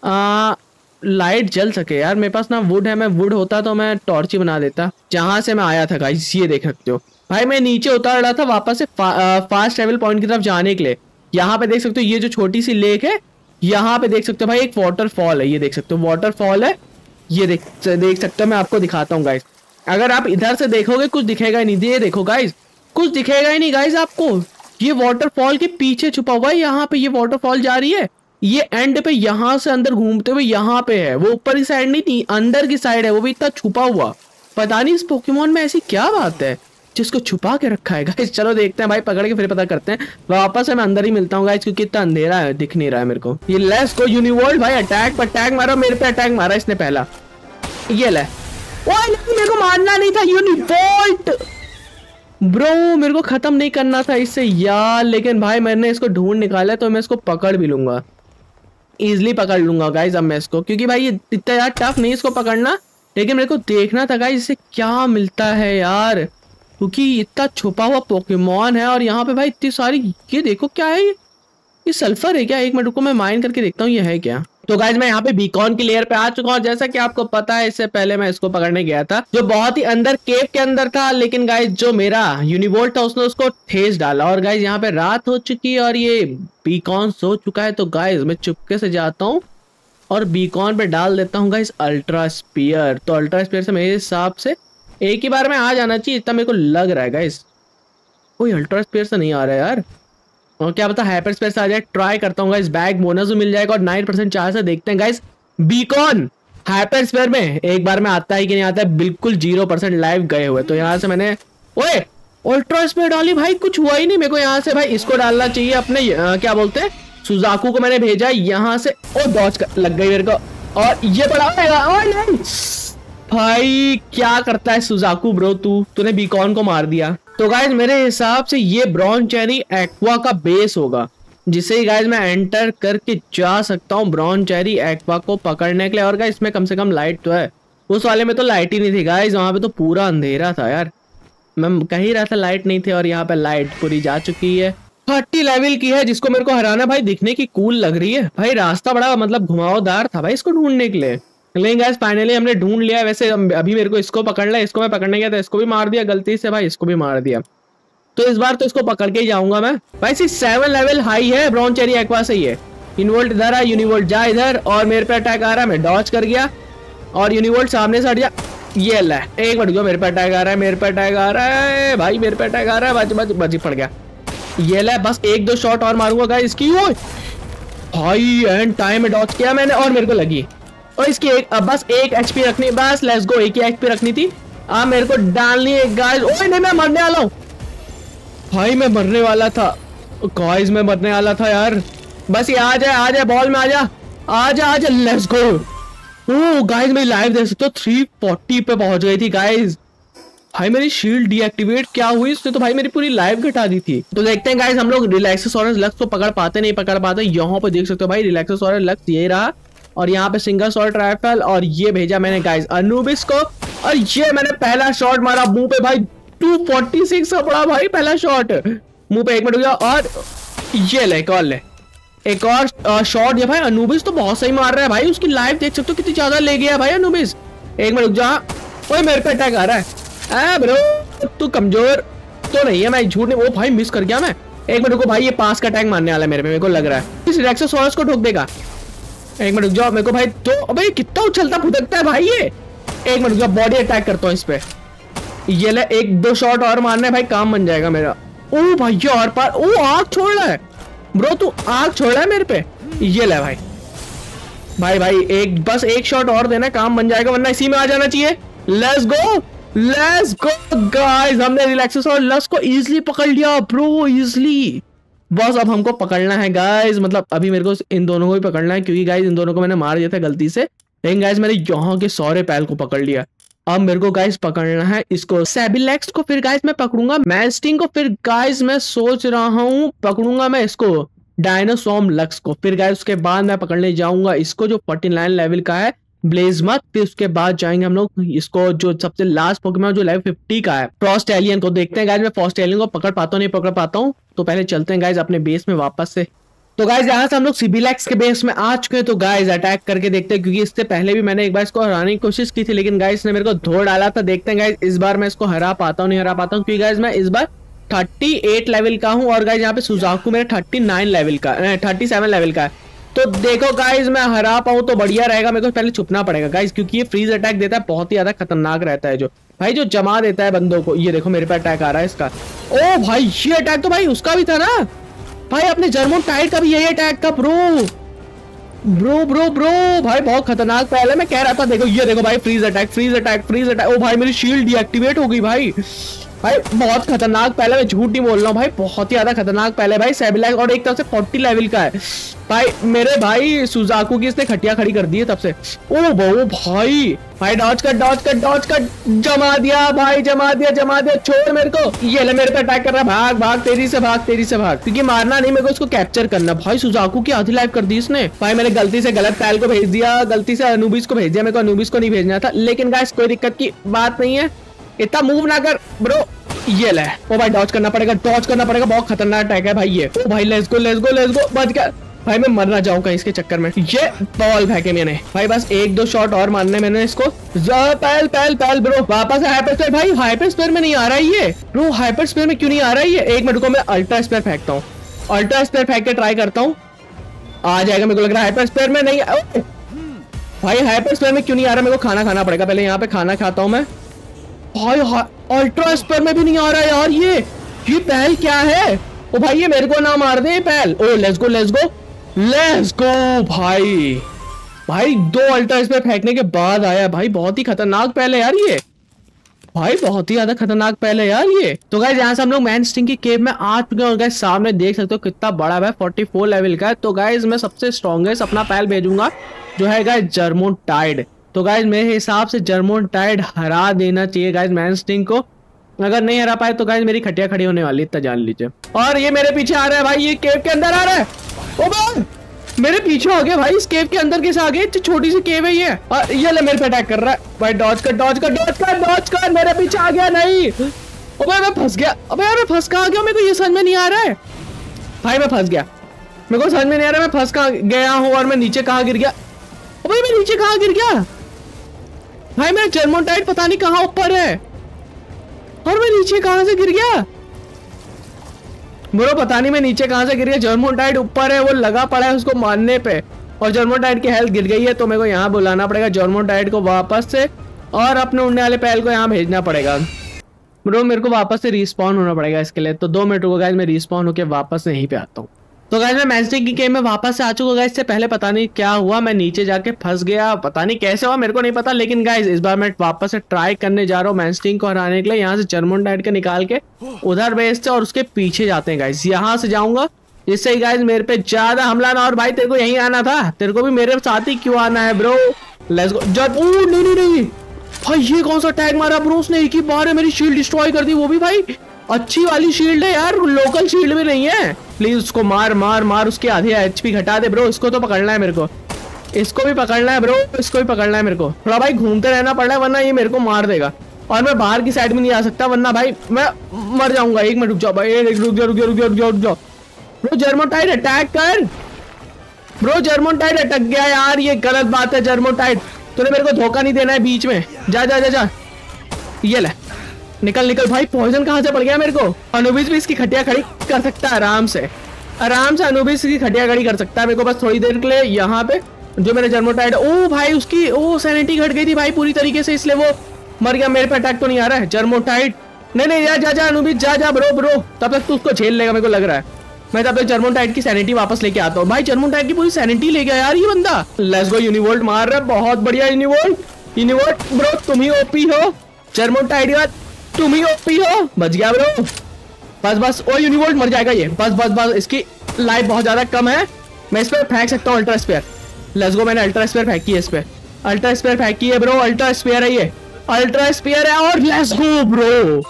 लाइट जल सके यार। मेरे पास ना वुड है, मैं वुड होता तो मैं टॉर्च ही बना देता। जहां से मैं आया था गाइस ये देख सकते हो भाई, मैं नीचे उतार रहा था वापस से फास्ट ट्रेवल पॉइंट की तरफ जाने के लिए। यहाँ पे देख सकते हो ये जो छोटी सी लेक है, यहाँ पे देख सकते हो भाई एक वाटरफॉल है, ये देख सकते हो वाटरफॉल है, ये देख सकते हो। मैं आपको दिखाता हूँ गाइस, अगर आप इधर से देखोगे कुछ दिखेगा ही नहीं। ये देखो गाइस, कुछ दिखेगा ही नहीं गाइस आपको। ये वाटरफॉल के पीछे छुपा हुआ है, यहाँ पे ये वाटरफॉल जा रही है, ये एंड पे यहाँ से अंदर घूमते हुए यहाँ पे है। वो ऊपर की साइड नहीं, अंदर की साइड है, वो भी इतना छुपा हुआ। पता नहीं इस पोकेमॉन में ऐसी क्या बात है जिसको छुपा के रखा है गाइस। चलो देखते हैं भाई, पकड़ के फिर पता करते हैं। वापस से मैं अंदर ही मिलता हूँ गाइस, क्योंकि इतना अंधेरा है, दिख नहीं रहा है मेरे को। ये लेट्स गो यूनिवोल्ट भाई, अटैक पर अटैक मारा, मेरे पे अटैक मारा इसने पहला। ये ले, ओए नहीं मेरे को मारना नहीं था यूनिवोल्ट ब्रो, मेरे को खत्म नहीं करना था इससे यार। लेकिन भाई मैंने इसको ढूंढ निकाला तो मैं इसको पकड़ भी लूंगा, इजिली पकड़ लूंगा गाइस अब मैं इसको, क्योंकि भाई ये इतना यार टफ नहीं इसको पकड़ना। लेकिन मेरे को देखना था गाइस इससे क्या मिलता है यार, क्योंकि इतना छुपा हुआ पोकेमॉन है। और यहाँ पे भाई इतनी सारी, ये देखो क्या है ये सल्फर है क्या? एक मिनट रुको, मैं माइन करके देखता हूँ ये है क्या। तो गाइस मैं यहाँ पे बीकॉन की लेयर पे आ चुका हूँ। जैसा कि आपको पता है इससे पहले मैं इसको पकड़ने गया था जो बहुत ही अंदर केव के अंदर था, लेकिन गाइस जो मेरा यूनिवोल्ट था उसने उसको ठेस डाला। और गाइस यहाँ पे रात हो चुकी है और ये बीकॉन सो चुका है। तो गाइस मैं चुपके से जाता हूँ और बीकॉन पे डाल देता हूँ गाइस अल्ट्रा स्पीयर। तो अल्ट्रा स्पीयर से मेरे हिसाब से एक ही बार में आ जाना चाहिए, इतना मेरे को लग रहा है गाइस। कोई अल्ट्रा स्पीयर से नहीं आ रहा है यार, और क्या पता हाइपर स्पीयर से आ जाए। ट्राई करता हूँ गाइस, बैग बोनस भी मिल जाएगा और 9% चांस है। देखते हैं गाइस बीकॉन हाइपर स्पीयर में एक बार में आता है कि नहीं आता है। बिल्कुल 0% लाइव गए हुए। तो यहाँ से मैंने ओए अल्ट्रा स्पीयर डाली भाई, कुछ हुआ ही नहीं मेरे को। यहाँ से भाई इसको डालना चाहिए अपने क्या बोलते हैं सुजाकू को मैंने भेजा यहाँ से। ओ डॉज लग गई मेरे को, और ये बड़ा भाई क्या करता है सुजाकू ब्रो, तूने बीकॉन को मार दिया। तो गाइज मेरे हिसाब से ये ब्रॉन्चेरी एक्वा का बेस होगा, जिसे गाइज मैं एंटर करके जा सकता हूँ ब्रॉन्चेरी एक्वा को पकड़ने के लिए। और गाइज इसमें कम से कम लाइट तो है, उस वाले में तो लाइट ही नहीं थी गाइज, वहां पे तो पूरा अंधेरा था यार। मैं कह ही रहा था लाइट नहीं थे, और यहाँ पे लाइट पूरी जा चुकी है। 30 लेवल की है जिसको मेरे को हराना भाई, दिखने की कूल लग रही है भाई। रास्ता बड़ा मतलब घुमावदार था भाई इसको ढूंढने के लिए, लेकिन गाइस फाइनली हमने ढूंढ लिया। वैसे अभी मेरे को इसको पकड़ना है, इसको मैं पकड़ने गया था, इसको भी मार दिया गलती से भाई, इसको भी मार दिया। तो इस बार तो इसको पकड़ के ही जाऊंगा मैं भाई। 7 लेवल हाई है ब्रॉन्चेरी एक्वा से। ये यूनिवोल्ट इधर है, यूनिवोल्ट जा इधर, और मेरे पे अटैक आ रहा है, मैं डॉज कर गया और यूनिवोल्ट सामने से हट जा। ये ला एक मिनट को, मेरे पे अटैक आ रहा है, मेरे पे अटैक आ रहा है भाई, मेरे पे अटैक आ रहा है, बच पड़ गया। ये ला बस 1-2 शॉट और मारूंगा गाइस इसकी। भाई एंड टाइम में डॉज किया मैंने और मेरे को लगी। और इसकी बस 1 HP रखनी, बस लेट्स गो, 1 ही HP रखनी थी। मेरे को डालनी है गाइस। ओए नहीं मैं मरने वाला हूँ भाई, मैं मरने वाला था गाइस, मैं मरने वाला था यार। बस ये आ जाए बॉल में आ जा लेट्स गो। ओह गाइस मेरी लाइफ देख सकते हो 340 पे पहुंच गई थी गाइस। भाई मेरी शील्ड डीएक्टिवेट क्या हुई इसने तो भाई मेरी पूरी लाइफ घटा दी थी। तो देखते हैं गाइस हम लोग रिलैक्सोसॉरस लक्स को पकड़ पाते नहीं पकड़ पाते। यहाँ पे देख सकते हो भाई रिलैक्सोसॉरस लक्स ये रहा, और यहाँ पे सिंगल शॉट राइफल, और ये भेजा मैंने गाइस अनूबिस को, और ये मैंने पहला शॉट मारा मुंह पे भाई। 246 का पड़ा भाई पहला शॉट मुंह पे। 1 मिनट हो गया, और ये ले एक और शॉट। ये भाई अनूबिस तो बहुत सही मार रहा है भाई, उसकी लाइफ देख सकते हो कितनी ज्यादा ले गया भाई अनूबिस। 1 मिनट रुक जा, ओए मेरे पे अटैक आ रहा है ब्रो तू कमजोर तो नहीं है, मैं झूठ नहीं। ओ भाई मिस कर गया मैं। एक मिनट रुको भाई, ये पास का टैंक मारने वाला है मेरे को लग रहा है। इस रेक्सोसॉरस को ठोक देगा। एक मिनट रुक जाओ मेरे को भाई। तो अबे कितना उछलता फुदकता है भाई ये। एक मिनट रुक जाओ, बॉडी अटैक करता हूँ इस पे। ये ले, एक दो शॉट और मारने भाई, काम बन जाएगा मेरा। ओ भाई ये और पार। ओ आग छोड़ रहा है ब्रो, तू आग छोड़ रहा है मेरे पे। ये ले भाई भाई एक बस एक शॉट और देना, काम बन जाएगा, वरना इसी में आ जाना चाहिए। लेट्स गो गाइस, हमने रिलैक्सेस और लस को इजीली पकड़ लिया ब्रो, इजीली। बस अब हमको पकड़ना है गाइस, मतलब अभी मेरे को इन दोनों को भी पकड़ना है, क्योंकि गाइस इन दोनों को मैंने मार दिया था गलती से, लेकिन गाइस मैंने यहाँ के सारे पैल को पकड़ लिया। अब मेरे को गाइस पकड़ना है इसको सेबिलेक्स को, फिर गाइस मैं पकड़ूंगा मैस्टिंग को, फिर गाइस मैं सोच रहा हूँ पकड़ूंगा मैं इसको डायनासोर्म लक्स को, फिर गाइस उसके बाद मैं पकड़ने जाऊंगा इसको जो 49 लेवल का है ब्लेजमथ, फिर उसके बाद जाएंगे हम लोग इसको जो सबसे लास्ट पोकेमॉन जो लेवल 50 का है फ्रॉस्ट एलियन को। देखते हैं गाइस मैं फ्रॉस्ट एलियन को पकड़ पाता हूँ नहीं पकड़ पाता हूँ। तो पहले चलते हैं गाइस अपने बेस में वापस से। तो गाइस यहाँ से हम लोग सिबिलेक्स के बेस में आ चुके हैं। तो गाइस अटैक करके देखते हैं, क्योंकि इससे पहले भी मैंने एक बार इसको हराने की कोशिश की थी, लेकिन गाइस ने मेरे को धो डाला था। देखते हैं गाइस इस बार मैं इसको हरा पाता हूँ नहीं हरा पाता हूँ, क्योंकि गाइस मैं इस बार 38 लेवल का हूँ और गाइस यहाँ पे सुजाकू मेरा 39 लेवल का 37 लेवल का है। तो देखो गाइस मैं हरा पाऊँ तो बढ़िया रहेगा। मेरे को पहले छुपना पड़ेगा गाइस, क्योंकि ये फ्रीज अटैक देता है, बहुत ही ज्यादा खतरनाक रहता है जो भाई, जो जमा देता है बंदों को। ये देखो मेरे पे अटैक आ रहा है इसका। ओ भाई ये अटैक तो भाई उसका भी था ना भाई, अपने जर्मन टाइड का भी यही अटैक था ब्रो भाई, बहुत खतरनाक। पहले मैं कह रहा था देखो, ये देखो भाई फ्रीज अटैक। ओ भाई मेरी शील्ड डीएक्टिवेट हो गई भाई बहुत खतरनाक। पहले मैं झूठ नहीं बोल रहा हूँ भाई, बहुत ही ज्यादा खतरनाक। पहले भाई सेबिलेक्स और एक तरफ से 40 लेवल का है भाई मेरे भाई सुजाकू की इसने खटिया खड़ी कर दी है तब से। ओ भाई डॉज कर जमा दिया छोड़ मेरे को। ये ले मेरे पे अटैक कर रहा है, भाग तेजी से भाग, क्योंकि मारना नहीं मेरे को, इसको कैप्चर करना। भाई सुजाकू की आधी लाइफ कर दी इसने भाई। मैंने गलती से गलत पैल को भेज दिया, गलती से अनुबिस को भेज दिया, मेरे को अनुबिस को नहीं भेजना था। लेकिन गाइस कोई दिक्कत की बात नहीं है, इतना मूव ना कर ब्रो। ये ले, ओ भाई डॉज करना पड़ेगा, बहुत खतरनाक अटैक है भाई ये। ओ भाई लेट्स गो बच गया भाई, मैं मर ना जाऊं कहीं इसके चक्कर में। ये बॉल फेंके मैंने भाई, बस एक दो शॉट और मारने मैंने इसको। पैल ब्रो वापस हाइपर स्फीयर। भाई हाइपर स्फीयर में नहीं आ रहा है ये ब्रो, हाइपर स्फीयर में क्यों नहीं आ रहा है ये। एक मिनट को मैं अल्ट्रा स्फीयर फेंकता हूँ, अल्ट्रा स्फीयर फेंक के ट्राई करता हूँ, आ जाएगा मेरे को लग रहा है। हाइपर स्फीयर में नहीं भाई, हाइपर स्फीयर में क्यों नहीं आ रहा, मेरे को खाना खाना पड़ेगा पहले। यहाँ पे खाना खाता हूँ मैं भाई। अल्ट्रा स्फीयर में भी नहीं आ रहा है यार ये पहल क्या है। ओ भाई ये मेरे को ना मार दे पहल। ओ लेट्स गो भाई 2 अल्ट्रा स्फीयर फेंकने के बाद आया भाई, बहुत ही खतरनाक पहल है यार ये भाई, बहुत ही ज्यादा खतरनाक पहल है यार ये। तो गाइस यहाँ से हम लोग मैनस्टिंग की केव में आ चुके हैं और गाइस सामने देख सकते हो कितना बड़ा है, 44 लेवल का है। तो गाइस मैं सबसे स्ट्रॉन्गेस्ट अपना पहल भेजूंगा जो है गाइस जर्मन टाइड। तो गाइस मेरे हिसाब से जर्मन टाइड हरा देना चाहिए गाइस मैनस्टिंग को। अगर नहीं हरा पाए तो गाइस मेरी खटिया खड़ी होने वाली, इतना जान लीजिए। और ये मेरे पीछे आ रहा है भाई, ये केव के अंदर आ रहा है। ओ भाई मेरे पीछे आ गया भाई, इस केव के अंदर कैसे आ गए, छोटी सी केव है ये। और ये ले मेरे पे अटैक कर रहा है भाई, डॉज कर मेरे पीछे आ गया। नहीं ओ भाई मैं फंस गया। अबे यार मैं फंस कहाँ गया, मेरे को ये समझ में नहीं आ रहा है भाई, मैं फंस गया, मेरे को समझ में नहीं आ रहा मैं फंस कहाँ गया हूँ और मैं नीचे कहाँ गिर गया। ओ भाई मैं नीचे कहाँ गिर गया भाई, मेरा जर्मन टाइड पता नहीं कहाँ ऊपर है और मैं नीचे कहाँ से गिर गया ब्रो, पता नहीं मैं नीचे कहाँ से गिर गया। जर्मन टाइड ऊपर है, वो लगा पड़ा है उसको मारने पे और जर्मन टाइड की हेल्थ गिर गई है। तो मेरे को यहाँ बुलाना पड़ेगा जर्मन टाइड को वापस से और अपने उड़ने वाले पैल को यहाँ भेजना पड़ेगा ब्रो। मेरे को वापस से रिस्पॉन होना पड़ेगा इसके लिए। तो 2 मिनट को गाइस मैं रिस्पॉन होकर वापस से यहीं पे आता हूँ। तो गाइस मैं मैनस्टिंग की गेम में वापस से आ चुका हूँ गाइस। इससे पहले पता नहीं क्या हुआ, मैं नीचे जाके फंस गया, पता नहीं कैसे हुआ मेरे को नहीं पता। लेकिन गाइस इस बार मैं वापस से ट्राई करने जा रहा हूँ मैनस्टिंग को हराने के लिए। यहाँ से जर्मन टाइड के निकाल के उधर बेस से और उसके पीछे जाते हैं गाइस। यहाँ से जाऊंगा जिससे ही गाइस मेरे पे ज्यादा हमला ना। और भाई तेरे को यहीं आना था, तेरे को भी मेरे साथ ही क्यों आना है ब्रो। Let's go. नहीं भाई ये कौन सा टैग मारा ब्रो उसने, एक ही बार है मेरी शील्ड डिस्ट्रॉय कर दी, वो भी भाई अच्छी वाली शील्ड है यार, लोकल शील्ड भी नहीं है। प्लीज उसको मार उसकी आधी एचपी घटा दे ब्रो। इसको तो पकड़ना है मेरे को, इसको भी पकड़ना है ब्रो, इसको भी पकड़ना है मेरे को। थोड़ा भाई घूमते रहना पड़ रहा है वरना ये मेरे को मार देगा और मैं बाहर की साइड में नहीं आ सकता वरना भाई मैं मर जाऊंगा। 1 मिनट रुक जाओ भाई, रुक जाओ ब्रो। जर्मन टाइड अटैक कर ब्रो, जर्मन टाइड अटक गया यार, ये गलत बात है। जर्मन टाइड तूने मेरे को धोखा नहीं देना है बीच में, जा। ये ले निकल निकल भाई, पॉइजन कहाँ से पड़ गया मेरे को। अनुबिस भी इसकी खटिया खड़ी कर सकता है आराम से अनुबिस की खटिया खड़ी कर सकता है मेरे को बस थोड़ी देर के लिए। यहाँ पे जो मेरे जर्मोटाइड, ओ भाई उसकी सैनिटी घट गई थी भाई पूरी तरीके से, इसलिए वो मर गया। मेरे पे अटैक तो नहीं आ रहा है जर्मोटाइड। नहीं यार, जा अनुबिस जा ब्रो, तब तक तू उसको झेल लेगा मेरे को लग रहा है। मैं तब तक जर्मोटाइड की सैनिटी वापस लेके आता हूँ। भाई जर्मोटाइड की पूरी सैनिटी ले गया यार ये बंदा। लेट्स गो, यूनिवोल्ट मार रहा है, बहुत बढ़िया यूनिवोल्ट ब्रो, तुम ही ओपी हो। जर्मोटाइड यार तुम ही ओपी हो। बच गया ब्रो, बस ओ यूनिवोल्ट मर जाएगा ये। बस इसकी लाइफ बहुत ज्यादा कम है। मैं इस पर फेंक सकता हूँ अल्ट्रा स्पेयर। लेट्स गो, मैंने अल्ट्रा स्पेयर फेंकी है इस पे, अल्ट्रा स्पेयर फेंकी है ब्रो। अल्ट्रा स्पेयर है ये, अल्ट्रा स्पेयर है और let's go bro.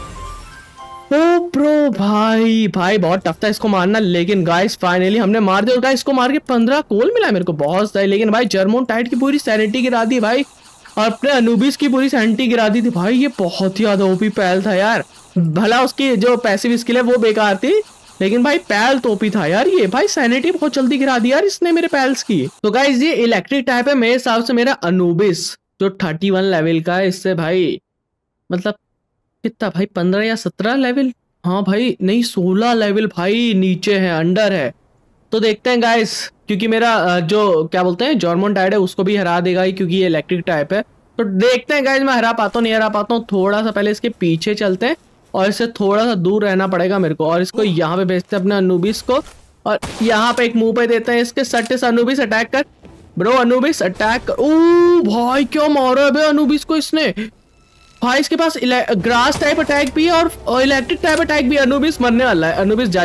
Oh bro भाई बहुत टफ था इसको मारना, लेकिन गाइस फाइनली हमने मार दिया। गाइस इसको मार के 15 कोल मिला मेरे को, बहुत सही। लेकिन भाई जर्मोटाइड की पूरी सैनिटी गिरा दी भाई, और अपने अनुबिस की पूरी सैनिटी गिरा दी थी भाई। ये बहुत ही ज्यादा ओपी पैल था यार। भला उसकी जो पैसिव स्किल है वो बेकार थी, लेकिन भाई पैल तो ओपी था यार। ये भाई सैनिटी बहुत जल्दी गिरा दी यार इसने मेरे पैल्स की। तो गाइस ये इलेक्ट्रिक टाइप है मेरे हिसाब से। मेरा अनुबिस जो 31 लेवल का है, इससे भाई मतलब कितना भाई 15 या 17 लेवल, हाँ भाई नहीं 16 लेवल भाई नीचे है, अंडर है। तो देखते हैं गाइस, क्योंकि मेरा जो क्या बोलते हैं जर्मोटाइड है उसको भी हरा देगा ही, क्योंकि ये इलेक्ट्रिक टाइप है। तो देखते हैं गाइस मैं हरा पाता हूँ नहीं हरा पाता हूँ। थोड़ा सा पहले इसके पीछे चलते हैं और इससे थोड़ा सा दूर रहना पड़ेगा मेरे को, और इसको यहाँ पे भेजते हैं अपने अनुबिस को, और यहाँ पे एक मुंह पे देते हैं इसके सट्टे से। अनुबिस अटैक कर ब्रो, अनुबिस अटैक कर। ओ भाई क्या मारा है अनुबिस को इसने भाई। इसके पास ग्रास टाइप अटैक भी है और इलेक्ट्रिक टाइप अटैक भी है। अनुबिस मरने वाला है। अनुबिस जा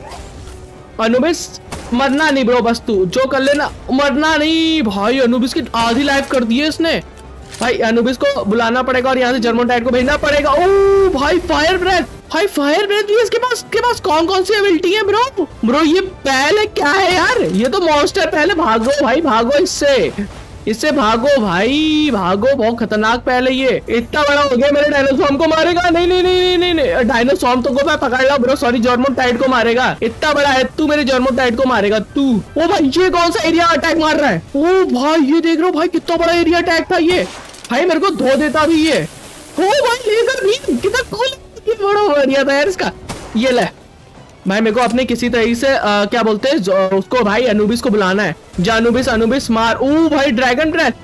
अनुबिस मरना नहीं ब्रो, बस तू जो कर लेना, मरना नहीं भाई। अनुबिस की आधी लाइफ कर दी है इसने भाई। अनुबिस को बुलाना पड़ेगा और यहाँ से जर्मोटाइड को भेजना पड़ेगा। ओ भाई फायर ब्रेथ, भाई फायर ब्रेथ भी इसके पास कौन से एबिलिटी है ब्रो ये पहले क्या है यार, ये तो मॉन्स्टर। पहले भागो भाई, भागो इससे भागो भाई, भागो। बहुत खतरनाक पहले ये इतना बड़ा हो गया, मेरे डायनासोर को मारेगा। नहीं डायनासोर तो को मैं पकड़ ला ब्रो, सॉरी जर्मोटाइड को मारेगा। इतना बड़ा है तू, मेरे जर्मोटाइड को मारेगा तू। ओ भाई ये कौन सा एरिया अटैक मार रहा है। ओ भाई ये देख रहे हो भाई कितना बड़ा एरिया अटैक था ये भाई, मेरे को धो देता भी ये। ओ भाई लेकर भी कितना बड़ा एरिया था यार इसका। ये ले भाई, मेरे को अपने किसी तरीके से क्या बोलते हैं उसको भाई अनुबिस को बुलाना है। जा अनुबिस मार। ओ भाई ड्रैगन ब्रेथ,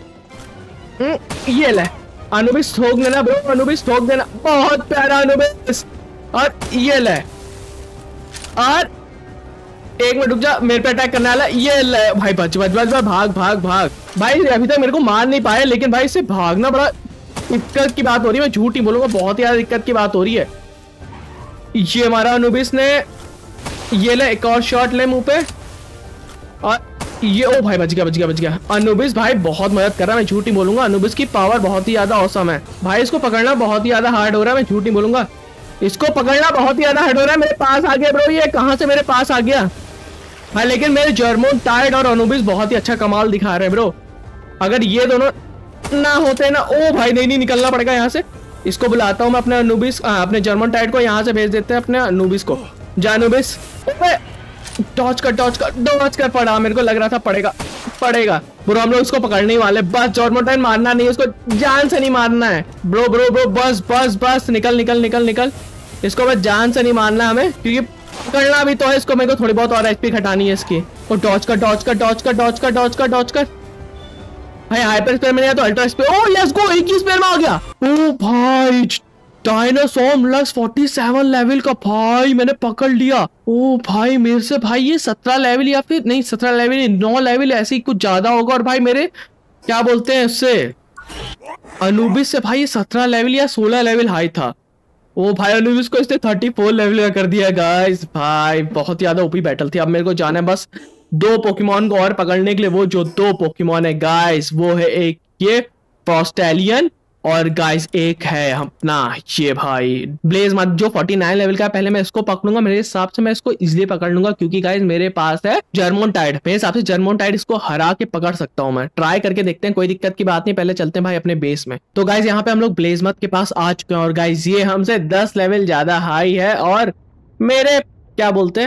ये ले अनुबिस ठोक देना ब्रो, अनुबिस ठोक देना। बहुत प्यारा अनुबिस, और ये ले। और एक मिनट रुक जा, मेरे पे अटैक करने वाला। ये ले भाई, बच भाग भाई। अभी तक मेरे को मार नहीं पाया, लेकिन भाई इससे भागना बड़ा दिक्कत की बात हो रही है। मैं झूठ नहीं बोलूंगा, बहुत ही ज्यादा दिक्कत की बात हो रही है। ये हमारा अनुबिस ने, ये ले एक और शॉट ले मुंह पे, और ये ओ भाई बच गया। अनुबिस भाई बहुत मदद कर रहा है, मैं झूठ नहीं बोलूंगा। अनुबिस की पावर बहुत ही ज्यादा औसम है भाई। इसको पकड़ना बहुत ही ज्यादा हार्ड हो रहा है, मैं झूठ नहीं बोलूंगा। इसको पकड़ना बहुत ही ज्यादा हार्ड हो रहा है। मेरे पास आ गया ब्रो, ये कहाँ से मेरे पास आ गया भाई। लेकिन मेरे जर्मोटाइड और अनुबिस बहुत ही अच्छा कमाल दिखा रहे हैं ब्रो। अगर ये दोनों ना होते ना, ओ भाई नहीं निकलना पड़ेगा यहाँ से। इसको बुलाता हूँ मैं अपने अनुबिस, अपने जर्मोटाइड को यहाँ से भेज देते हैं अपने अनुबिस को। जा अनुबिस, टॉर्च कर पड़ा, मेरे को लग रहा था पड़ेगा ब्रो। हम लोग इसको पकड़ने ही वाले, बस जर्मोटाइड मारना नहीं, उसको जान से नहीं मारना है ब्रो। बस निकल। इसको बस जान से नहीं मारना हमें, क्योंकि पकड़ना भी तो है इसको। मेरे को थोड़ी बहुत और एचपी घटानी है इसकी। और टॉर्च कर भाई। हाइपर स्पेयर में नहीं तो ultra sphere. Oh let's go, 21 sphere में आ गया। ओ भाई डायनासोर लक्स 47 लेवल का भाई मैंने पकड़ लिया। ओ भाई मेरे से भाई ये 17 लेवल या फिर नहीं 17 लेवल नहीं 9 लेवल ऐसे ही कुछ ज्यादा होगा। और भाई मेरे क्या बोलते हैं उससे अनुबिस से भाई ये 17 लेवल या 16 लेवल हाई था। ओ भाई अनुबिस को इसने 34 लेवल का कर दिया गाइस। भाई बहुत ज्यादा ओपी बैटल थी। अब मेरे को जाना है बस 2 पोकेमॉन को और पकड़ने के लिए। वो जो 2 पोकेमॉन है गाइस, वो है एक ये फ्रॉस्टेलियन, और गाइस एक है अपना ये भाई ब्लेजमथ जो 49 लेवल का है। पहले मैं इसको पकड़ूंगा, मेरे हिसाब से मैं इसको इजीली पकड़ लूंगा, क्योंकि गाइस मेरे पास है जर्मोटाइड। मेरे हिसाब से जर्मोटाइड इसको हरा के पकड़ सकता हूं मैं। ट्राई करके देखते हैं, कोई दिक्कत की बात नहीं। पहले चलते हैं भाई अपने बेस में। तो गाइस यहाँ पे हम लोग ब्लेजमथ के पास आ चुके हैं, और गाइस ये हमसे 10 लेवल ज्यादा हाई है। और मेरे क्या बोलते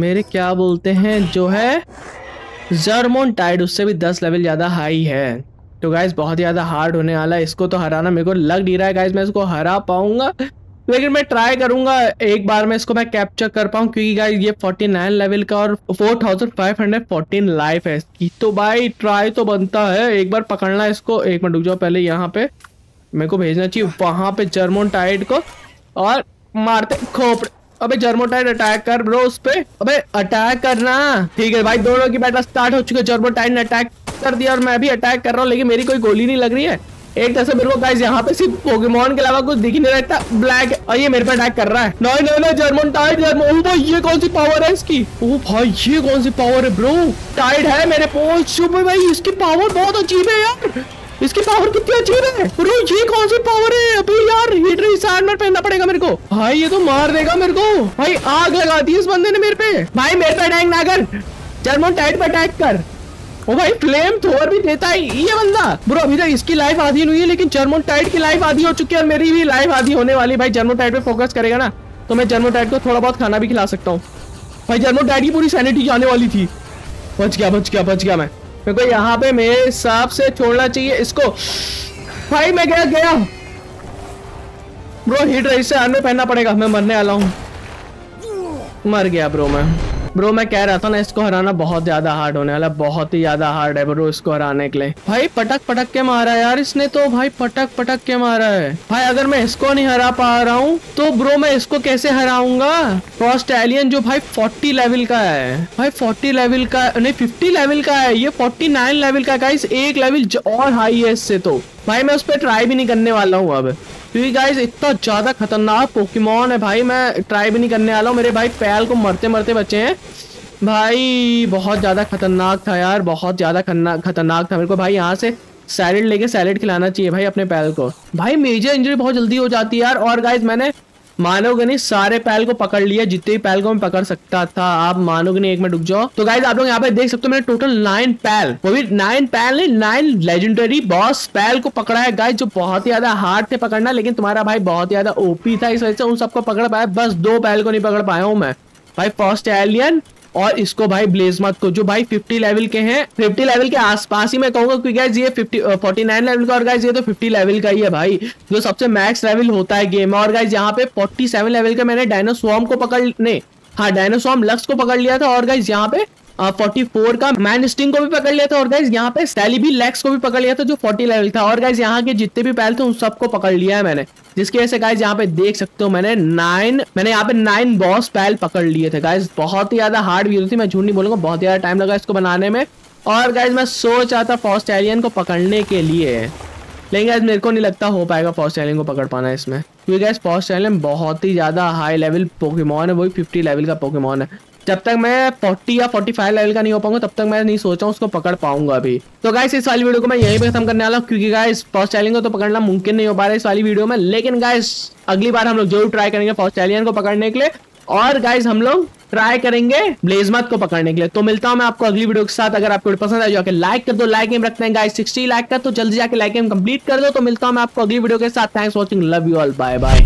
हैं जो है जर्मोटाइड, उससे भी 10 लेवल ज्यादा हाई है। तो गाइस बहुत ज्यादा हार्ड होने वाला है, इसको तो हराना मेरे को लग नहीं रहा है गाइस मैं इसको हरा पाऊंगा, लेकिन मैं ट्राई करूंगा एक बार में इसको मैं कैप्चर कर पाऊं, क्योंकि गाइस ये 49 लेवल का और 4514 लाइफ है इसकी। तो भाई ट्राई तो बनता है, एक बार पकड़ना है इसको। एक मिनट रुक जाओ, पहले यहाँ पे मेरे को भेजना चाहिए वहां पे जर्मोटाइड को और मारते खोपड़े। अबे जर्मोटाइड अटैक कर ब्रो उस पे, अबे अटैक करना। ठीक है भाई, दोनों की बैटल स्टार्ट हो चुकी है। जर्मोटाइड ने अटैक कर दिया और मैं भी अटैक कर रहा हूँ, लेकिन मेरी कोई गोली नहीं लग रही है। एक तरह से मेरे को गाइस यहाँ पे सिर्फ पोकेमॉन के अलावा कुछ दिख नहीं रहता। ब्लैक और ये मेरे पे अटैक कर रहा है। नहीं जर्मोटाइड ओ भाई ये कौन सी पावर है इसकी? ओ भाई ये कौन सी पावर है ब्रो? टाइड है मेरे पोस्ट भाई, इसकी पावर बहुत अजीब है यार, इसकी पावर कितनी अजीब है ब्रो। ये कौन सी पावर है? अभी यार हीटर रिसार्टमेंट पहनना पड़ेगा मेरे को। भाई ये तो मार देगा मेरे को। भाई आग लगा दी इस बंदे ने मेरे पे। भाई मेरे पे अटैक ना कर, जर्मोटाइड पे अटैक कर। ओ भाई फ्लेम थोर भी देता है ये बंदा ब्रो। अभी तक इसकी लाइफ आधी हुई है, लेकिन जर्मोटाइड की लाइफ आधी हो चुकी है और मेरी भी लाइफ आधी होने वाली। भाई जर्मोटाइड पे फोकस करेगा ना तो मैं जर्मोटाइड को थोड़ा बहुत खाना भी खिला सकता हूँ। भाई जर्मोटाइड की पूरी सैनिटी जाने वाली थी। बच गया मैं। मेरे को यहाँ पे मेरे हिसाब से छोड़ना चाहिए इसको। भाई मैं गया ब्रो, हीट रही से आर्मर पहनना पड़ेगा, मैं मरने वाला हूँ। मर गया ब्रो मैं कह रहा था ना इसको हराना बहुत ज्यादा हार्ड होने वाला, बहुत ही ज्यादा हार्ड है ब्रो इसको हराने के लिए। भाई पटक के मारा यार इसने तो, भाई पटक के मारा है। भाई अगर मैं इसको नहीं हरा पा रहा हूँ तो ब्रो मैं इसको कैसे हराऊंगा? फर्स्ट एलियन जो भाई 40 लेवल का है, भाई 40 लेवल का नहीं 50 लेवल का है, ये 49 लेवल का गाइस, एक लेवल और हाई है इससे। तो भाई मैं उस पर ट्राई भी नहीं करने वाला हूँ अब, क्योंकि गाइस इतना ज्यादा खतरनाक पोकेमॉन है। भाई मैं ट्राई भी नहीं करने वाला हूँ। मेरे भाई पैल को मरते बचे हैं। भाई बहुत ज्यादा खतरनाक था यार, बहुत ज्यादा खतरनाक था। मेरे को भाई यहाँ से सैलेड लेके सैलेड खिलाना चाहिए भाई अपने पैल को। भाई मेजर इंजरी बहुत जल्दी हो जाती है यार। और गाइस मैंने मानोगे नहीं सारे पैल को पकड़ लिया, जितने भी पैल को मैं पकड़ सकता था। आप मानोगे नहीं, एक मिनट रुक जाओ। तो गाइस आप लोग यहाँ पे देख सकते हो मैंने टोटल 9 पैल, वो भी 9 पैल नहीं 9 लेजेंडरी बॉस पैल को पकड़ा है गाइस, जो बहुत ही ज्यादा हार्ड थे पकड़ना। लेकिन तुम्हारा भाई बहुत ज्यादा ओपी था, इस वजह से उन सबको पकड़ पाया। बस 2 पैल को नहीं पकड़ पाया हूँ मैं, भाई फर्स्ट एलियन और इसको भाई ब्लेजमथ को, जो भाई 50 लेवल के हैं। 50 लेवल के आसपास ही मैं कहूंगा, क्योंकि गाइस ये 49 लेवल का और गाइस ये तो 50 लेवल का ही है भाई, जो सबसे मैक्स लेवल होता है गेम में। और गाइस यहाँ पे 47 लेवल का मैंने डायनासॉर्म को डायनासॉर्म लक्स को पकड़ लिया था। और गाइस यहाँ पे 44 का मैन स्टिंग को भी पकड़ लिया था। और गाइस यहाँ पे सैलिबी लेक्स को भी पकड़ लिया था, जो 40 लेवल था। और गाइस यहाँ के जितने भी पैल थे उन सबको पकड़ लिया है मैंने, जिसकी वजह से गाइस यहाँ पे देख सकते हो मैंने यहाँ पे 9 बॉस पैल पकड़ लिए थे गाइस। बहुत ही ज्यादा हार्ड वीडियो थी, मैं झूठ नहीं बोलूंगा, बहुत ज्यादा टाइम लगा इसको बनाने में। और गाइस मैं सोच रहा था फर्स्ट एलियन को पकड़ने के लिए, लेकिन गाइस मेरे को नहीं लगता हो पाएगा फर्स्ट एलियन को पकड़ पाना इसमें, क्योंकि गाइस फर्स्ट एलियन बहुत ही ज्यादा हाई लेवल पोकेमॉन है, वही 50 लेवल का पोकेमॉन है। जब तक मैं 40 या 45 लेवल का नहीं हो पाऊंगा तब तक मैं नहीं सोचा उसको पकड़ पाऊंगा अभी। तो गाइस इस वाली वीडियो को मैं यहीं पे खत्म करने वाला हूँ, क्योंकि गाइस फर्स्ट एलियन को तो पकड़ना मुमकिन नहीं हो पा रहा है इस वाली वीडियो में। लेकिन गाइस अगली बार हम लोग जरूर ट्राई करेंगे फर्स्ट एलियन को पकड़ने के लिए, और गाइस हम लोग ट्राई करेंगे ब्लेजमथ को पकड़ने के लिए। तो मिलता हूं मैं आपको अगली वीडियो के साथ। अगर आपको पसंद आए जाके लाइक कर दो, लाइक एम रखते हैं गाइस 60 लाइक का, तो जल्दी जाके लाइक एम कंप्लीट कर दो। तो मिलता हूं मैं आपको अगली वीडियो के साथ। Thanks for watching, love you all, bye bye.